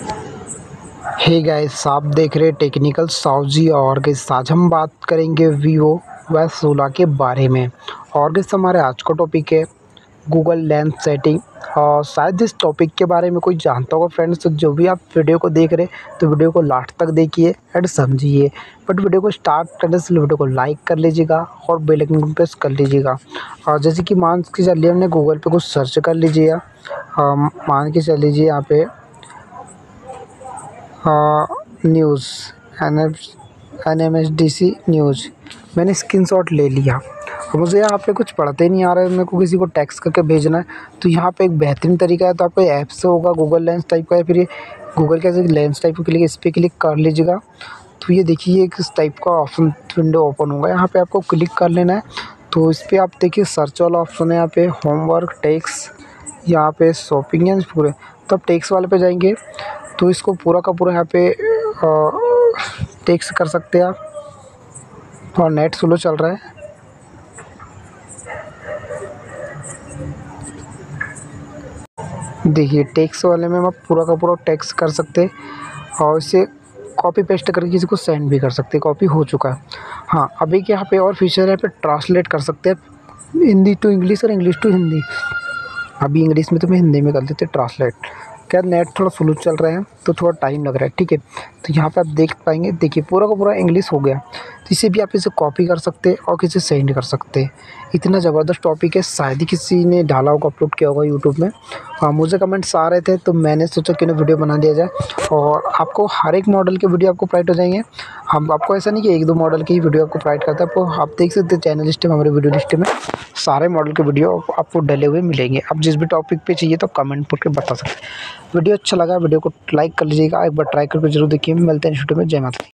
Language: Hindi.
हे गाइस, आप देख रहे हैं टेक्निकल साउजी। और गाइस आज हम बात करेंगे वीवो Y16 के बारे में। और गाइस हमारे आज का टॉपिक है गूगल लेंस सेटिंग। और शायद इस टॉपिक के बारे में कोई जानता होगा फ्रेंड्स। तो जो भी आप वीडियो को देख रहे हैं तो वीडियो को लास्ट तक देखिए एंड समझिए। बट वीडियो को स्टार्ट करने से वीडियो को लाइक कर लीजिएगा और बेल आइकन को प्रेस कर लीजिएगा। और जैसे कि मान के चलिए हमने गूगल पे कुछ सर्च कर लीजिए। मान के चल लीजिए यहाँ पे न्यूज़ NMSDC न्यूज़। मैंने स्क्रीनशॉट ले लिया। अब मुझे यहाँ पे कुछ पढ़ते नहीं आ रहा है, मेरे को किसी को टेक्स्ट करके भेजना है। तो यहाँ पे एक बेहतरीन तरीका है, तो आपको ऐप से होगा गूगल लेंस टाइप का या फिर ये गूगल का लेंस टाइप का क्लिक, इस पर क्लिक कर लीजिएगा। तो ये देखिए एक इस टाइप का ऑप्शन विंडो ओपन होगा। यहाँ पे आपको क्लिक कर लेना है। तो इस पर आप देखिए सर्च वाला ऑप्शन है, यहाँ पे होमवर्क टेक्स, यहाँ पे शॉपिंग है पूरे। तो आप टेक्स वाले पे जाएंगे तो इसको पूरा का पूरा यहाँ पे टेक्स्ट कर सकते हैं आप। और नेट स्लो चल रहा है। देखिए टेक्स्ट वाले में आप पूरा का पूरा टेक्स्ट कर सकते हैं और इसे कॉपी पेस्ट करके किसी को सेंड भी कर सकते हैं। कॉपी हो चुका है। हाँ, अभी के यहाँ पे और फीचर है, यहाँ पे ट्रांसलेट कर सकते हैं हिंदी टू इंग्लिश और इंग्लिश टू हिंदी। अभी इंग्लिश में तो मैं हिंदी में कर देते ट्रांसलेट। क्या नेट थोड़ा स्लो चल रहा है तो थोड़ा टाइम लग रहा है, ठीक है। तो यहाँ पे आप देख पाएंगे, देखिए पूरा का पूरा इंग्लिश हो गया। तो इसे भी आप इसे कॉपी कर सकते हैं और किसी सेंड कर सकते हैं। इतना ज़बरदस्त टॉपिक है, शायद ही किसी ने डाला होगा, अपलोड किया होगा यूट्यूब में। मुझे कमेंट्स आ रहे थे तो मैंने सोचा कि ना वीडियो बना दिया जाए। और आपको हर एक मॉडल के वीडियो आपको प्रोवाइड हो जाएंगे। हम आपको ऐसा नहीं कि एक दो मॉडल की वीडियो आपको प्रोवाइड करते हैं। आपको आप देख सकते हैं चैनल लिस्ट में, हमारे वीडियो लिस्ट में सारे मॉडल के वीडियो आपको डले हुए मिलेंगे। आप जिस भी टॉपिक पे चाहिए तो कमेंट करके बता सकते हैं। वीडियो अच्छा लगा वीडियो को लाइक कर लीजिएगा, एक बार ट्राई करके जरूर देखिए। मिलते हैं नेक्स्ट वीडियो में। जय माता दी।